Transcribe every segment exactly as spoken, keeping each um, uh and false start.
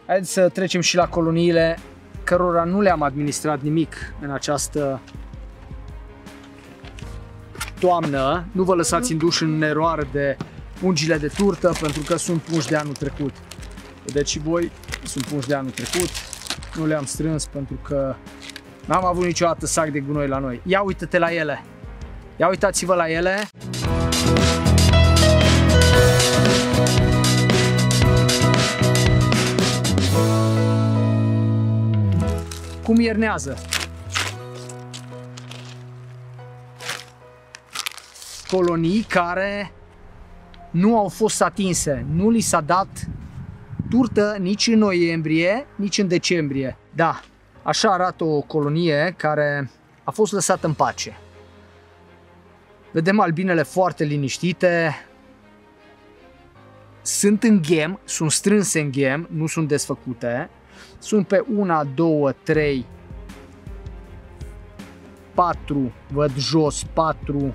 Haideți să trecem și la coloniile cărora nu le-am administrat nimic în această toamnă. Nu vă lăsați induși în eroare de pungile de turtă, pentru că sunt pungi de anul trecut. Vedeți și voi, sunt pungi de anul trecut. Nu le-am strâns pentru că n-am avut niciodată sac de gunoi la noi. Ia uite-te la ele! Ia uitați-vă la ele! Cum iernează. Colonii care nu au fost atinse. Nu li s-a dat turtă nici în noiembrie, nici în decembrie. Da, așa arată o colonie care a fost lăsată în pace. Vedem albinele foarte liniștite. Sunt în ghem, sunt strânse în ghem, nu sunt desfăcute. Sunt pe una, două, trei, patru, văd jos, patru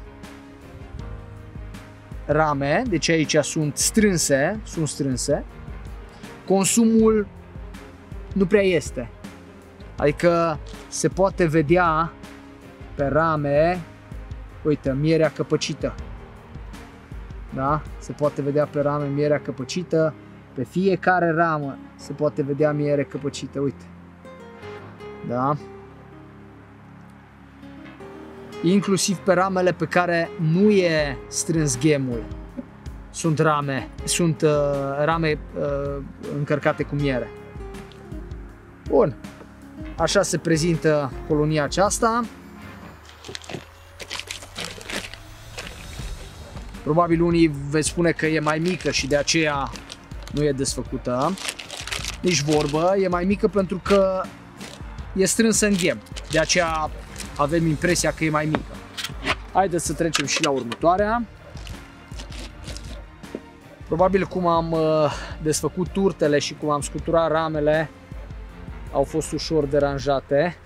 rame, deci aici sunt strânse, sunt strânse. Consumul nu prea este, adică se poate vedea pe rame, uite, mierea căpăcită, da? Se poate vedea pe rame mierea căpăcită, pe fiecare ramă se poate vedea miere căpăcită, uite, da? Inclusiv pe ramele pe care nu e strâns ghemul, sunt rame, sunt uh, rame uh, încărcate cu miere. Bun, așa se prezintă colonia aceasta. Probabil unii veți spune că e mai mică și de aceea nu e desfăcută. Nici vorbă, e mai mică pentru că e strânsă în ghem, de aceea avem impresia că e mai mică. Haideți să trecem și la următoarea. Probabil cum am desfăcut turtele și cum am scuturat ramele, au fost ușor deranjate.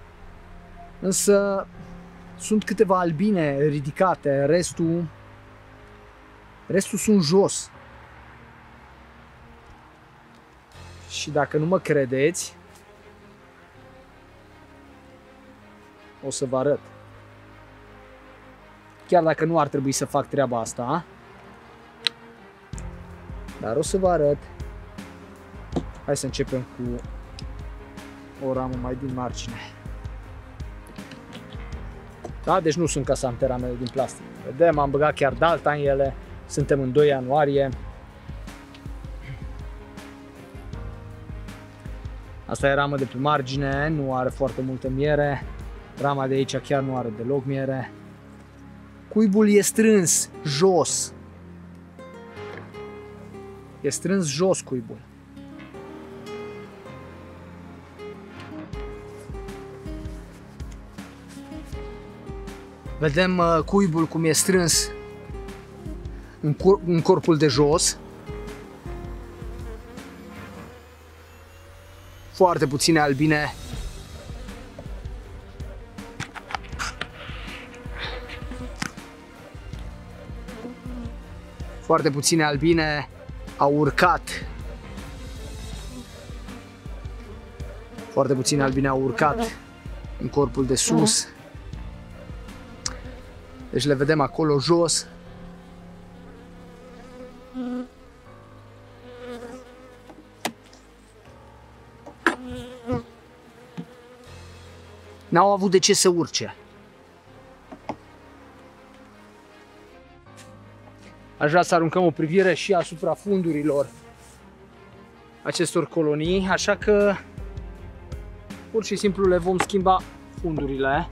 Însă sunt câteva albine ridicate, restul, restul sunt jos. Și dacă nu mă credeți, o să vă arăt. Chiar dacă nu ar trebui să fac treaba asta, dar o să vă arăt. Hai să începem cu o ramă mai din margine. Da, deci nu sunt casante ramele din plastic. Vedem, am băgat chiar dalta în ele. Suntem în doi ianuarie. Asta e ramă de pe margine, nu are foarte multă miere. Rama de aici chiar nu are deloc miere. Cuibul e strâns jos. E strâns jos cuibul. Vedem uh, cuibul cum e strâns în, cor în corpul de jos. Foarte puține albine. Foarte puține albine au urcat. Foarte puține albine au urcat în corpul de sus. Deci le vedem acolo jos. N-au avut de ce să urce. Aș vrea să aruncăm o privire și asupra fundurilor acestor colonii, așa că pur și simplu le vom schimba fundurile.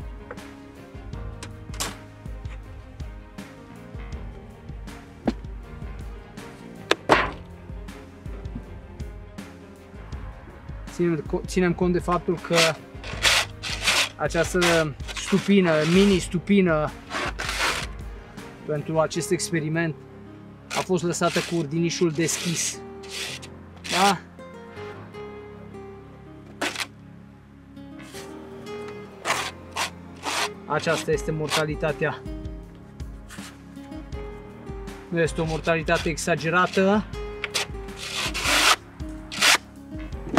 Ținem, ținem cont de faptul că această stupină, mini stupină pentru acest experiment a fost lăsată cu urdinișul deschis. Da? Aceasta este mortalitatea. Nu este o mortalitate exagerată.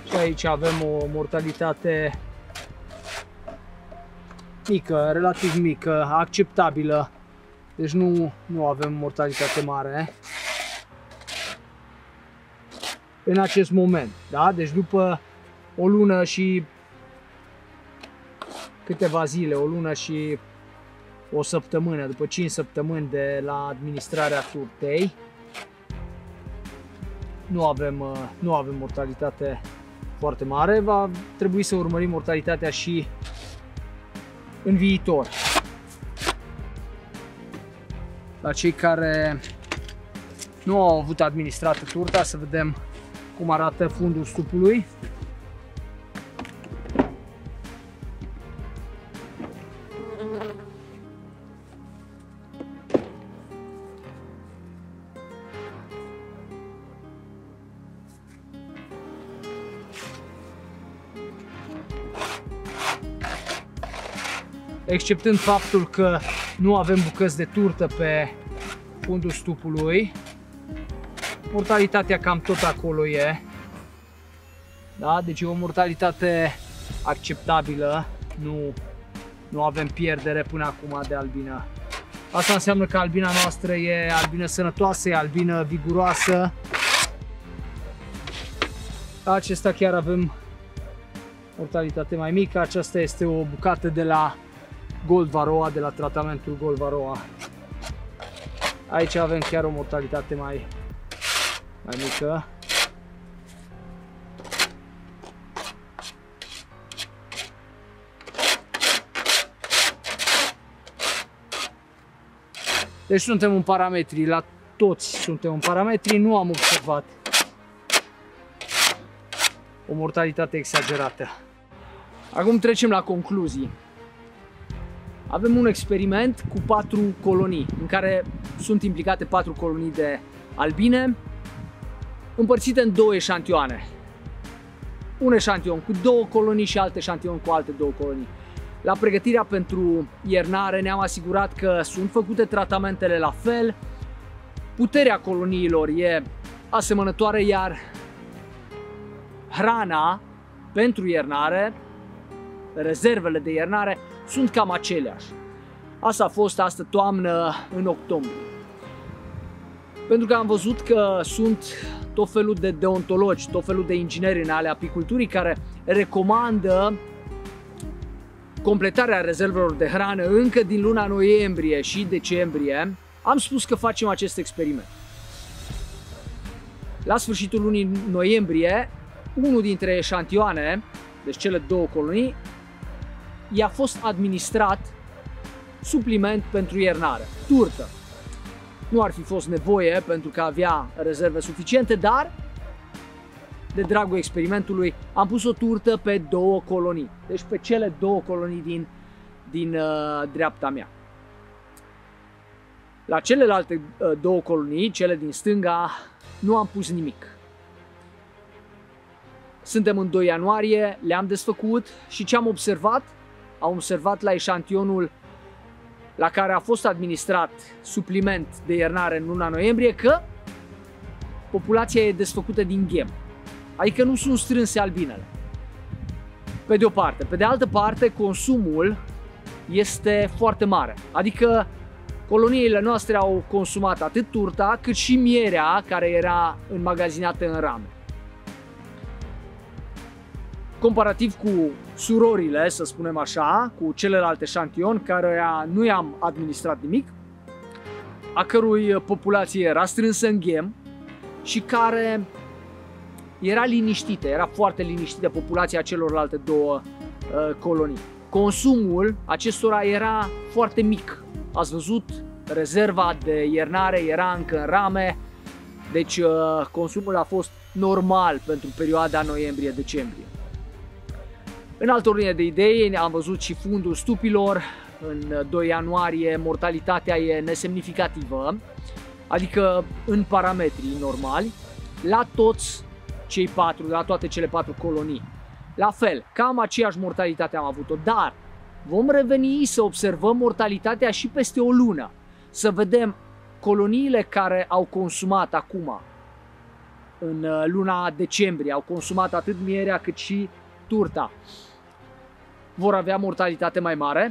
Și aici avem o mortalitate mică, relativ mică, acceptabilă. Deci nu, nu avem mortalitate mare în acest moment, da? Deci după o lună și câteva zile, o lună și o săptămână, după cinci săptămâni de la administrarea turtei, nu avem, nu avem mortalitate foarte mare. Va trebui să urmărim mortalitatea și în viitor. La cei care nu au avut administrată turta, să vedem cum arată fundul stupului. Exceptând faptul că nu avem bucăți de turtă pe fundul stupului, mortalitatea cam tot acolo e. Da? Deci e o mortalitate acceptabilă, nu, nu avem pierdere până acum de albină. Asta înseamnă că albina noastră e albină sănătoasă, e albină viguroasă. Acesta chiar avem mortalitate mai mică. Aceasta este o bucată de la Gold Varroa, de la tratamentul Gold Varroa. Aici avem chiar o mortalitate mai, mai mică. Deci suntem în parametri, la toți suntem în parametri, nu am observat o mortalitate exagerată. Acum trecem la concluzii. Avem un experiment cu patru colonii, în care sunt implicate patru colonii de albine, împărțite în două eșantioane. Un eșantion cu două colonii și alt eșantion cu alte două colonii. La pregătirea pentru iernare ne-am asigurat că sunt făcute tratamentele la fel, puterea coloniilor e asemănătoare, iar hrana pentru iernare, rezervele de iernare, sunt cam aceleași. Asta a fost astă toamnă în octombrie. Pentru că am văzut că sunt tot felul de deontologi, tot felul de ingineri în ale apiculturii care recomandă completarea rezervelor de hrană încă din luna noiembrie și decembrie, am spus că facem acest experiment. La sfârșitul lunii noiembrie, unul dintre eșantioane, deci cele două colonii, i-a fost administrat supliment pentru iernare, turtă. Nu ar fi fost nevoie pentru că avea rezerve suficiente, dar de dragul experimentului am pus o turtă pe două colonii, deci pe cele două colonii din, din uh, dreapta mea. La celelalte uh, două colonii, cele din stânga, nu am pus nimic. Suntem în doi ianuarie, le-am desfăcut și ce am observat? Am observat la eșantionul la care a fost administrat supliment de iernare în luna noiembrie că populația e desfăcută din ghem. Adică nu sunt strânse albinele. Pe de o parte. Pe de altă parte, consumul este foarte mare. Adică coloniile noastre au consumat atât turta cât și mierea care era înmagazinată în rame. Comparativ cu surorile, să spunem așa, cu celelalte eșantion care nu i-am administrat nimic, a cărui populație era strânsă în ghem și care era liniștită, era foarte liniștită populația celorlalte două uh, colonii. Consumul acestora era foarte mic. Ați văzut, rezerva de iernare era încă în rame, deci uh, consumul a fost normal pentru perioada noiembrie-decembrie. În altă ordine de idei, am văzut și fundul stupilor. În doi ianuarie mortalitatea e nesemnificativă, adică în parametrii normali, la toți cei patru, la toate cele patru colonii. La fel, cam aceeași mortalitate am avut-o, dar vom reveni să observăm mortalitatea și peste o lună, să vedem coloniile care au consumat acum în luna decembrie, au consumat atât mierea cât și turta, vor avea mortalitate mai mare.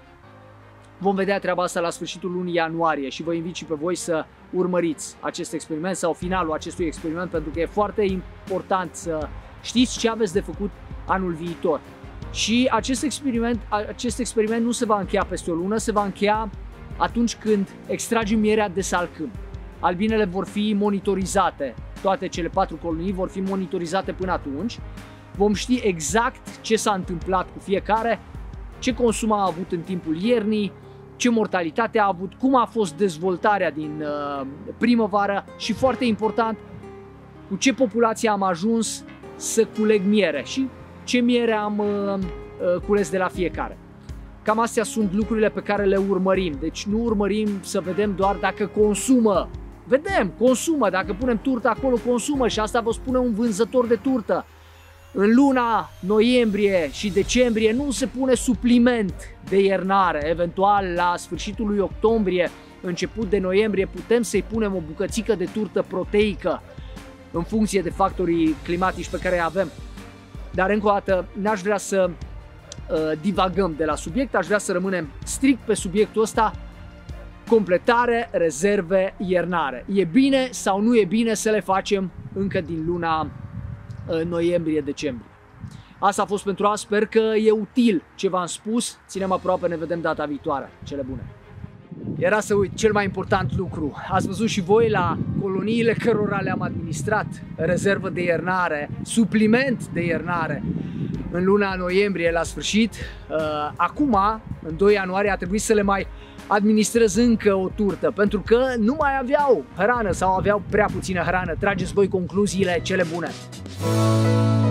Vom vedea treaba asta la sfârșitul lunii ianuarie și vă invit și pe voi să urmăriți acest experiment sau finalul acestui experiment, pentru că e foarte important să știți ce aveți de făcut anul viitor. Și acest experiment, acest experiment nu se va încheia peste o lună, se va încheia atunci când extragem mierea de salcâm. Albinele vor fi monitorizate, toate cele patru colonii vor fi monitorizate până atunci. Vom ști exact ce s-a întâmplat cu fiecare, ce consum a avut în timpul iernii, ce mortalitate a avut, cum a fost dezvoltarea din uh, primăvară și, foarte important, cu ce populație am ajuns să culeg miere și ce miere am uh, uh, cules de la fiecare. Cam astea sunt lucrurile pe care le urmărim, deci nu urmărim să vedem doar dacă consumă. Vedem, consumă, dacă punem turtă acolo, consumă, și asta vă spune un vânzător de turtă. În luna noiembrie și decembrie nu se pune supliment de iernare, eventual la sfârșitul lui octombrie, început de noiembrie, putem să-i punem o bucățică de turtă proteică în funcție de factorii climatici pe care îi avem. Dar încă o dată n-aș vrea să uh, divagăm de la subiect, aș vrea să rămânem strict pe subiectul ăsta: completare, rezerve, iernare. E bine sau nu e bine să le facem încă din luna noiembrie-decembrie. Asta a fost pentru azi, sper că e util ce v-am spus. Ținem aproape, ne vedem data viitoare. Cele bune! Era să uit cel mai important lucru. Ați văzut și voi la coloniile cărora le-am administrat rezervă de iernare, supliment de iernare în luna noiembrie la sfârșit. Acum, în doi ianuarie, a trebuit să le mai administrez încă o turtă, pentru că nu mai aveau hrană sau aveau prea puțină hrană. Trageți voi concluziile, cele bune!